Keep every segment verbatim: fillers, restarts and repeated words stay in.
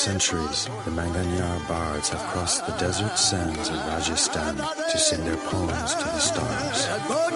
centuries, the Manganyar bards have crossed the desert sands of Rajasthan to sing their poems to the stars.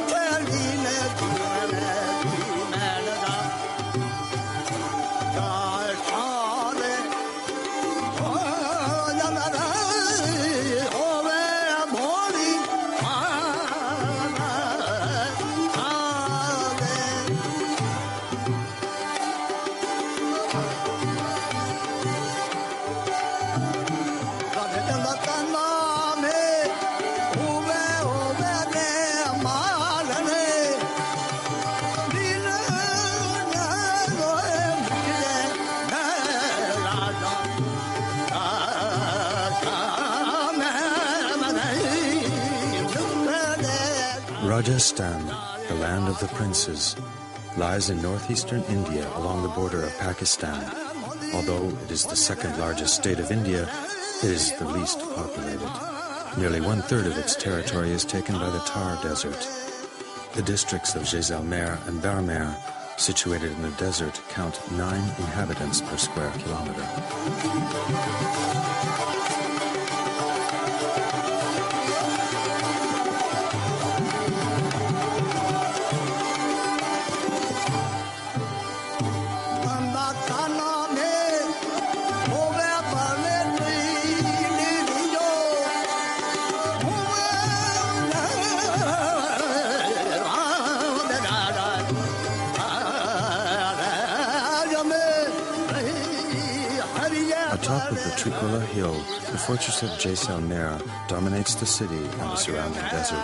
Rajasthan, the land of the princes, lies in northeastern India along the border of Pakistan. Although it is the second largest state of India, it is the least populated. Nearly one-third of its territory is taken by the Thar Desert. The districts of Jaisalmer and Barmer, situated in the desert, count nine inhabitants per square kilometer. Atop of the Trikula hill, the fortress of Jaisalmer dominates the city and the surrounding desert.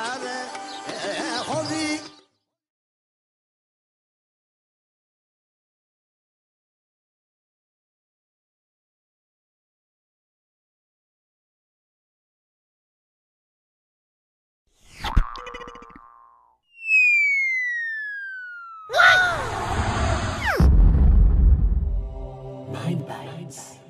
Mind Bites.